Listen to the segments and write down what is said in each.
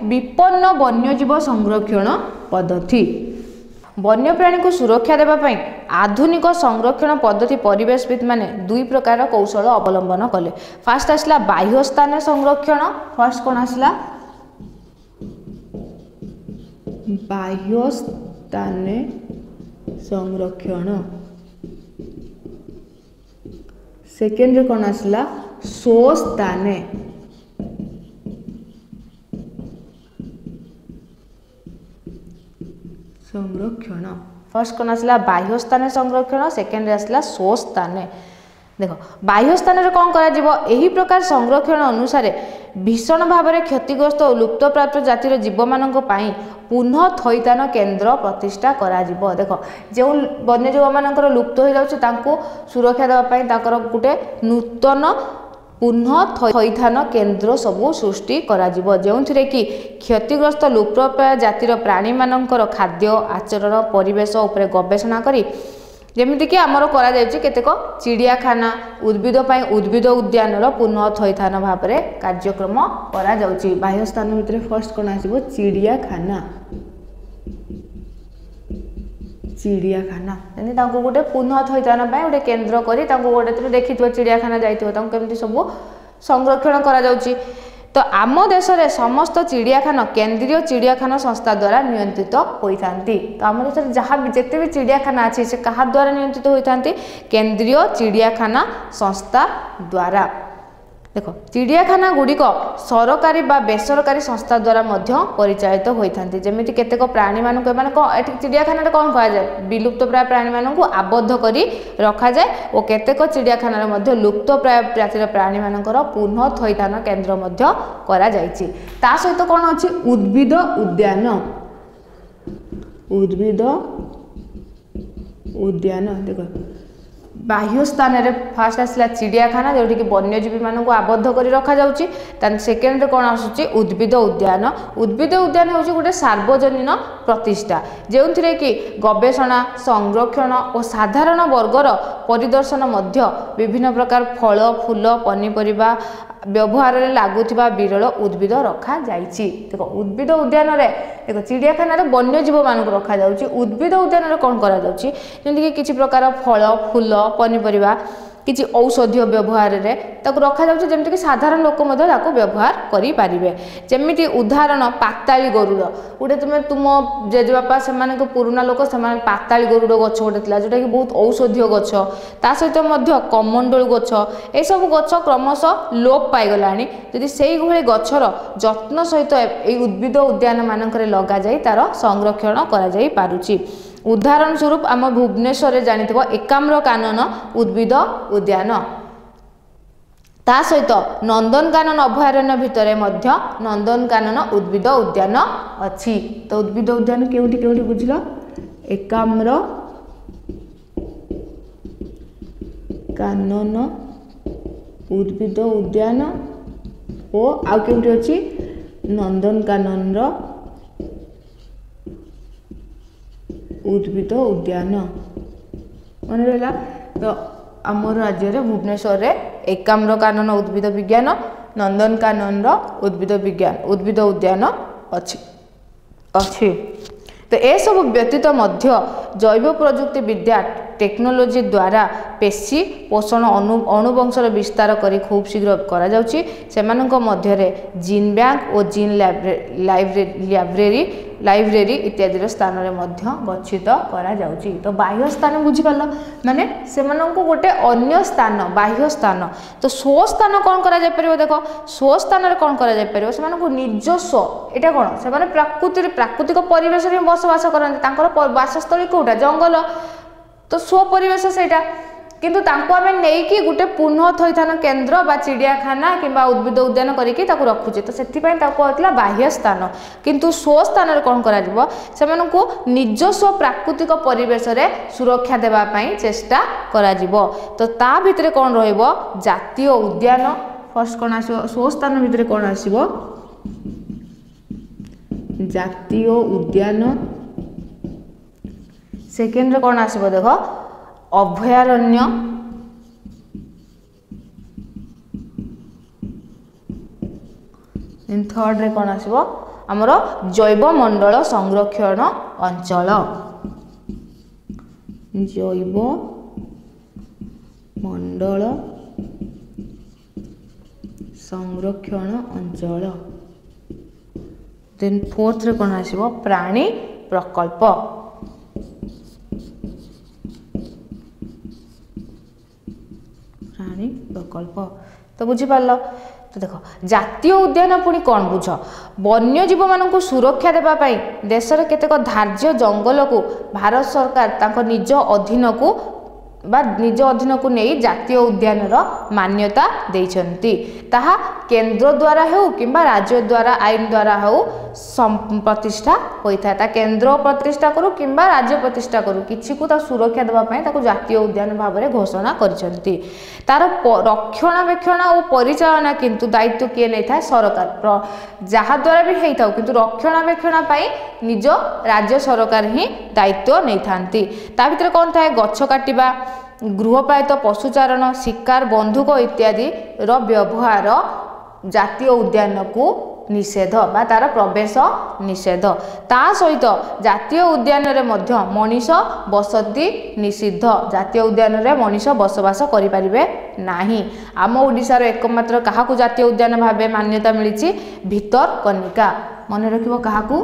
विपन्न वन्यजीव संरक्षण पद्धति। वन्यप्राणी को सुरक्षा देवा पई आधुनिक संरक्षण पद्धति परिवेशविद माने दुई प्रकार कौशल अवलंबन कले। फास्ट आसला बाह्य स्थान संरक्षण। फर्स्ट कौन आसला बाह्य स्थान संरक्षण। सेकेंड रे कौन आसला स्वस्थाने संरक्षण। फर्स्ट कौन आसला बाह्य स्थान संरक्षण। सेकेंड रे आसला स्वस्थाने। देखो बाह्य स्थान रे कौन करा जीवो एही प्रकार संरक्षण अनुसार भीषण भाव में क्षतिग्रस्त और लुप्तप्राप्त जातिर जीव मानक पई पुनः थैतान केन्द्र प्रतिष्ठा करा जीवो। देखो जो वन्यजीव मानकर लुप्त हो जाउछि तांको सुरक्षा देवा पई ताकर गुटे नूतन पुनः थैथान केन्द्र सबू सृष्टि करा जीवो जेउथिरे कि क्षतिग्रस्त लुप्तप्राय जातिर प्राणी मानकर खाद्य आचरण परिवेश उपरे गवेषणा करी जेमिति कि आमर करा जायछि केतेक चिड़ियाखाना उद्भिद पई उद्भिद उद्यानर पुनः थैथान भाव में कार्यक्रम करा जाउछि। बाह्य स्थान भितर फर्स्ट कोन आसीबो चिड़ियाखाना। चिड़ियाखाना यानी तांको गोटे पुनः थैथान पई गोटे केन्द्र करी तांको गोटे देखिथिबो चिड़ियाखाना जाइथिबो तांको केमति सब संरक्षण करा जाउछि। तो आम देश में समस्त चिड़ियाखाना केंद्रीय चिड़ियाखाना संस्था द्वारा नियंत्रित होता। तो आम देश जहाँ भी जिते भी चिड़ियाखाना अच्छी से क्या द्वारा नियंत्रित होता केंद्रीय चिड़ियाखाना संस्था द्वारा। देखो चिड़ियाखाना गुड़िक सरकारी बा बेसरकारी संस्था द्वारा मध्य परिचालित होता जमीती केतेक प्राणी मानक चिड़ियाखाना कौन कह जाए विलुप्त प्राय प्राणी मानक आबद्ध करी रखा जाए और केतेक चिड़ियाखाना मध्य लुप्त प्राय जातिर प्राणी मानकर पुनः थैथान केन्द्र मध्य करा जायछि। ता सहित कौन अच्छी उद्भिद उद्यान। उद्भिद उद्यान देखो बाह्य स्थान रे फास्ट आसला चिड़ियाखाना जोटि कि वन्यजीवी मानक आबद्ध करी रखा जाउछि। तान सेकेंड रे कोन आसुछि उद्भिद उद्यान। उद्भिद उद्यान होछि गोटे सार्वजनीन प्रतिष्ठा जेउथिरे कि गवेषणा संरक्षण और साधारण वर्गर परिदर्शन मध्य विभिन्न प्रकार फल फूल पनीपरिबा व्यवहार में लगुवा विरल उद्भिद रखा जाइछि। देखो उद्भिद उद्यान रे देखो चिड़ियाखाना रे वन्यजीव मानक रखा जाउछि। उद्भिद उद्यान रे कोन करा जाउछि जेंति कि किछि प्रकार फल फूल पनीपरिबा किछि औषधीय व्यवहार रे ताको रखा जाउछि जेमति कि साधारण लोक मध्य ताको व्यवहार करि पारिबे। जेमिति उदाहरण पाताली गरुड़ गोटे तुम जेजेबापा से पुराना लोक से पाताली गरुड़ गछ गोटे थिला जोटा कि बहुत औषधीय गछ ता सहित मध्य कमंडल गछ ए सब गछ क्रमशः लोप पाई गलानी। यदि सेही भली गछर जत्न सहित ए उद्भिद उद्यान मानकरे लगा जाई तार संरक्षण करा जाई पारुछि। उदाहरण स्वरूप आम भुवनेश्वर जानिथिबो एकाम्र कानन उद्भिद उद्यान ता सहित नंदनकानन अभयारण्य भितर मध्य नंदनकानन उद्भिद उद्यान अछि। तो उद्भिद उद्यान केउठी केउठी बुझिलो एकाम्र कानन उद्भिद उद्यान ओ आ केउठी अछि नंदनकानन रो उद्भिद उद्यान मन रहा। तो आम राज्य रे भुवनेश्वर रे एकाम्र कानन उद्भिद विज्ञान नंदनकानन रो उद्भिद विज्ञान उद्भिद उद्यान अछि। तो ए सब व्यतीत मध्य जैव प्रजुक्ति विद्या टेक्नोलोजी द्वारा पेशी पोषण अणुवंशर विस्तार करी खूब शीघ्र करा जाउछि। सेमानक मध्य रे जीन बैंक और जीन लाइब्रेरी इत्यादि स्थान रे मध्य गच्छित करा जाउछि। तो बाह्य स्थान बुझी पालो माने सेमानक गोटे अन्य स्थान बाह्य स्थान। तो स्व स्थान कौन करा जाय परिबो देखो स्व स्थान रे कौन करा जाय परिबो सेमानक निजस्व एटा कोन से माने प्राकृतिक परिवेश रे बसवास करन तांकर वासस्थली कोटा जंगल तो स्व परिवेश सेटा किंतु तांको आमे नेकी गुटे पुनः थैथान केन्द्र बा चिड़ियाखाना किंबा उद्भिद उद्यान करिके ताको रखुचे। तो सेथि पय ताको होतला बाह्य स्थान किंतु स्व स्थान रे कोन करा जिवो सेमानकु निजस्व प्राकृतिक परिवेश रे सुरक्षा देबा पई चेष्टा करा जिवो। तो ता भितरे कोन रहइबो जातीय उद्यान फर्स्ट कोन आसीबो स्व स्थान भितरे कोन आसीबो जातीय उद्यान। सेकेंड रे कोन आसीबो देखो अभयारण्य थर्ड रे कोन आसीबो आमर जैवमंडल संरक्षण अंचल जैवमंडल संरक्षण अंचल। देन फोर्थ रे कौन आसीबो प्राणी प्रकल्प। प्राणी प्रकल्प तो बुझी पारलो। तो देखो जातीय उद्यान पुणी कौन बुझ वन्यजीव मानक सुरक्षा देबा पाई देश रे केतेक धार्य जंगल को भारत सरकार तांको निज अधीन को निज अधीन को नहीं जातीय उद्यान मान्यता देइछंती। ताहा केंद्र द्वारा हो किंबा राज्य द्वारा आईन द्वारा हो प्रतिष्ठा होता है। केंद्र प्रतिष्ठा करू किंबा राज्य प्रतिष्ठा करू किछि को ता सुरक्षा देबा पई ताको जातीय उद्यान भाव में घोषणा करिसंती। तार रक्षणाबेक्षण और परिचालना किंतु दायित्व किए नहीं था सरकार जहा द्वारा भी हेई थाउ किंतु रक्षणाबेक्षण पई निज राज्य सरकार ही दायित्व नहीं थांती। ता भितर कोन थाए गछ काटिबा गृहपालित पशुचारण शिकार बंधुक इत्यादि रो व्यवहार जातीय उद्यान को निषेध बा तार प्रवेश निषेध। ता सहित जातीय उद्यान रे मध्य मनीष बसती निषिद्ध। जातीय उद्यान रे मनीष बसवास करि परिबे नाही। आम ओडिसा रो एकमात्र काहाकू जातीय उद्यान भाबे मान्यता मिलिछि भितरकनिका। मन रखिबो काहाकू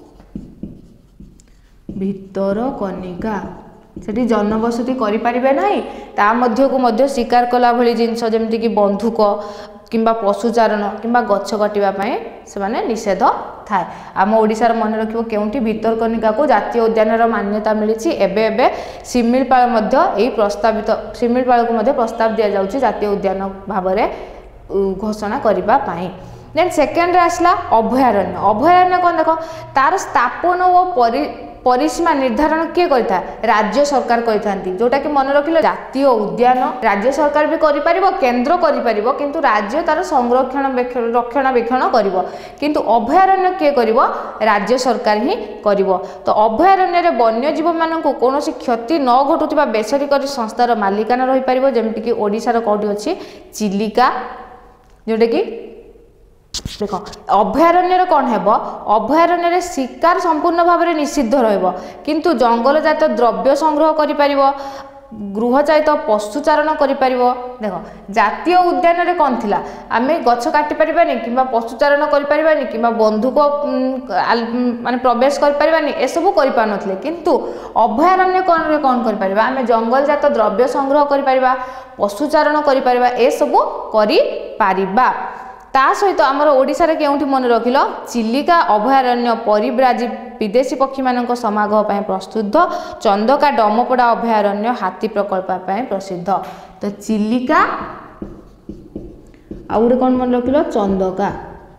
भितरकनिका। सेठी जनबसती करि परिबे नाही ता मध्य को मध्य शिकार कला भली जिंस जेमति कि बंधुक किंबा पशुचारण किंबा गछ काटिबा पई से माने निषेध थाए। आम ओडिसा रो मन रखिबो केउंठी भितरकनिका को जातीय उद्यान रो मान्यता मिलिछि। एबे एबे शिमिलपाल मध्य एई प्रस्तावित शिमिलपाल को मध्य प्रस्ताव दिया जाउछि जातीय उद्यान भाव में घोषणा करिबा पई। देन सेकेंड रे आसला अभयारण्य। अभयारण्य कोन देखो तार स्थापन और परिसीमा निर्धारण किए करता राज्य सरकार करथांती। जोटा कि मन रखिलो जातीय उद्यान राज्य सरकार भी करि परिबो केंद्र करि परिबो किंतु राज्य तार संरक्षण रक्षणाबेक्षण करिवो किंतु अभयारण्य किए करिवो राज्य सरकार ही करिवो। तो अभयारण्य रे वन्यजीव माननकु कोनोसी क्षति न घटुथिबा बेसरकारी संस्थार मालिकाना रहि परिबो। जेमति कि ओडिसा रो कोठी अछि चिलिका जोटा कि देख अभयारण्य कौन है अभयारण्य शिकार संपूर्ण भाव में निषिद्ध रहिबो किंतु जंगलजात द्रव्य संग्रह करि परिबो गृहचालित पशुचारण करि परिबो। देख जातीय उद्यान रे कौन थिला आमे गछ काटि परिबानी किंबा पशुचारण करि परिबानी किंबा बंधुक माने प्रवेश करि परिबानी ए सब करि पानथले किंतु अभयारण्य कौन करि परिबा आमे जंगलजात द्रव्य संग्रह करि परिबा पशुचारण करि परिबा ए सब करि परिबा। ता सहित आमर ओडिसा रे केउंठी मन रखिलो चिलिका अभयारण्य परिव्राजी विदेशी पक्षी मानक समागम पय प्रसिद्ध चंदका डमपड़ा अभयारण्य हाथी प्रकल्प पय प्रसिद्ध। तो चिलिका आ गुटे कोन मन रखिलो चंदका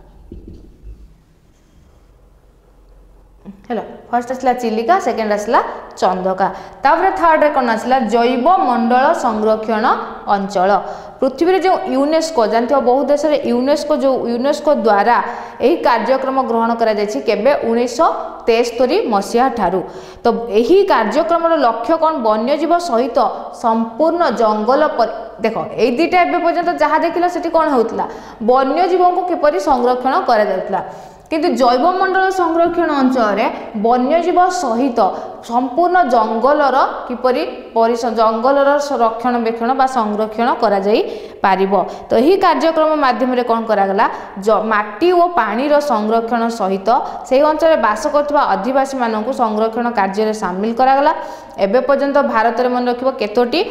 हेलो फर्स्ट आसला चिलिका सेकेंड आसला चंदका। तापर थर्ड रे कोन आसला जैव मंडल संरक्षण अंचल। पृथ्वी रे जो यूनेस्को जानते हो बहुत देश रे यूनेस्को द्वारा यही कार्यक्रम ग्रहण करा जायछि केबे 1973 मसीहा ठारू। तो यही कार्यक्रम लक्ष्य कौन वन्यजीव सहित संपूर्ण जंगल देखो ए दुटा एबे पर्यंत जहाँ देखिला सेठी कौन होउतला वन्यजीव को किपरि संरक्षण करा जाउतला किंतु जैवमंडल संरक्षण अंचल वन्यजीव सहित संपूर्ण जंगलर किपरि जंगलर रक्षणाबेक्षण बा संरक्षण करा जाई पारिबो। तो यही कार्यक्रम माध्यम रे कोन करागला माटी और पानीर संरक्षण सहित से अंचल बास करथिबा आदिवासी मानकु संरक्षण कार्य रे शामिल करागला। एबे पर्यंत भारत रे मन रखिबो केतोटी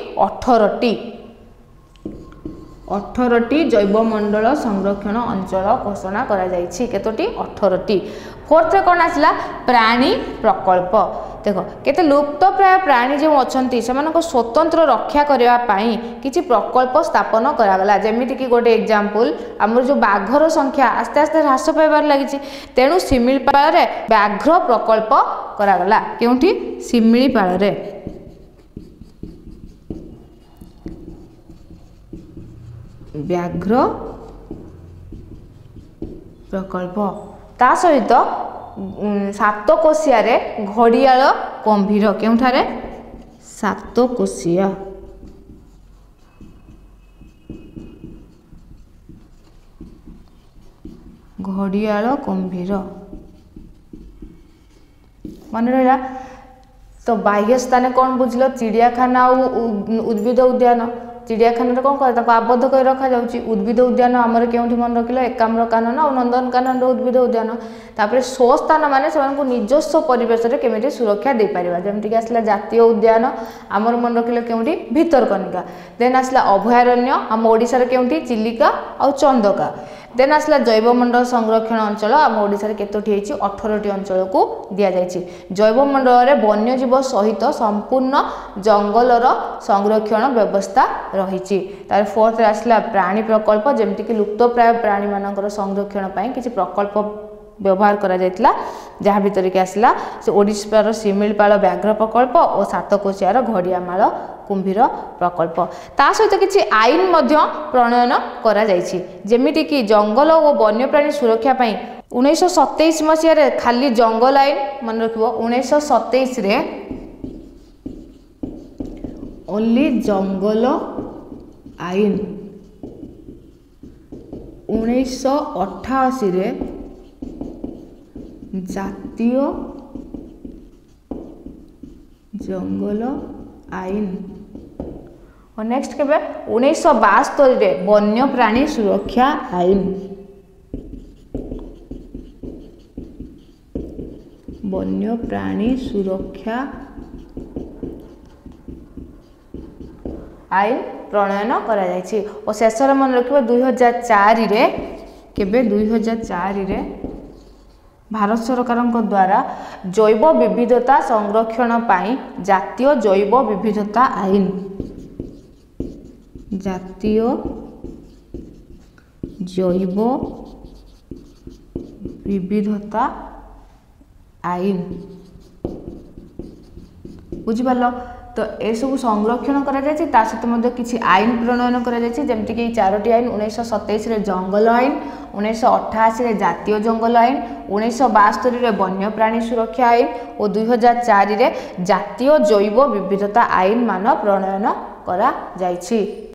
18टी जैवमंडल संरक्षण अंचल घोषणा करा जायछि केतोटी 18टी। फोर्थ रे कोन आसला प्राणी प्रकल्प। देखो केते लुप्त प्राय प्राणी जो अछंती सेमानको स्वतंत्र रक्षा करबा पई किछि प्रकल्प स्थापन करागला। जेमिति कि गोटे एग्जांपल हमर जो बाघर संख्या आस्ते आस्ते ह्रास पाइबार लागिछि तेनु शिमिलपाल रे व्याघ्र प्रकल्प करागला। केउंठी शिमिलपाल रे व्याघ्र प्रकल्प। ता सहित सातकोशिया रे घड़ियाल गंभीर केउठारे सातकोशिया घड़ियाल गंभीर मन रहा। तो बाह्य स्थान कौन बुझल चिड़ियाखाना और उद्भिद उद्यान चिड़ियाखाना कौन कर आबद्ध कर रखा जाउची उद्भिद उद्यान आमर केउठी मन रखिल एकाम्रकानन और नंदनकानन उद्भिद उद्यान तापर शो स्थान माने से निजस्व परिवेश रे केमिति सुरक्षा दे परिबा जेमति कि आसला जातीय उद्यान आमर मन रखिल केउठी भितरकनिका देन आसला अभयारण्य आम ओडिसा रे केउठी चिलिका और चंदका देन आसला जैवमंडल संरक्षण अंचल आम ओडिसा रे केतोटी हेची 18टी अंचल को दिया जायछि जैवमंडल रे वन्यजीव सहित संपूर्ण जंगलर संरक्षण व्यवस्था रही। तार फोर्थ आसला प्राणी प्रकल्प जेमति कि लुप्तप्राय प्राणी मानकर संरक्षण पई किछि प्रकल्प व्यवहार करा जायतिला जहाँ भीतर के आसला से ओडिशार शिमिलपाल व्याघ्र प्रकल्प और सातकोशियार घड़ियामाल कुंभीर प्रकल्प ता सहित किछि आईन मध्य प्रणयन करा जायछि जेमिति कि जंगल और वन्यप्राणी सुरक्षा पई 1927 मसीह रे खाली जंगल आईन मन रखिबो 1927 रे ओनली जंगल आईन 1988 रे जातीय जंगल आईन और नेक्स्ट केबे 1972 रे वन्य प्राणी सुरक्षा आईन वन्य प्राणी सुरक्षा आईन प्रणयन करा जायछि और शेष रे मन रखिबो 2004 रे केबे 2004 रे भारत सरकार द्वारा जैव विविधता संरक्षण पाई जातीय जैव विविधता आईन जातीय जैव विविधता आईन बुझिपाल तो ए सब संरक्षण करा जायछि ता सहित मध्ये किछि आईन प्रणयन करा जायछि जेमति कि 4टी आईन 1927 रे जंगल आईन 1988 रे जातीय जंगल आईन 1972 रे वन्य प्राणी सुरक्षा आईन और 2004 रे जातीय जैव विविधता आईन मान प्रणयन करा जायछि।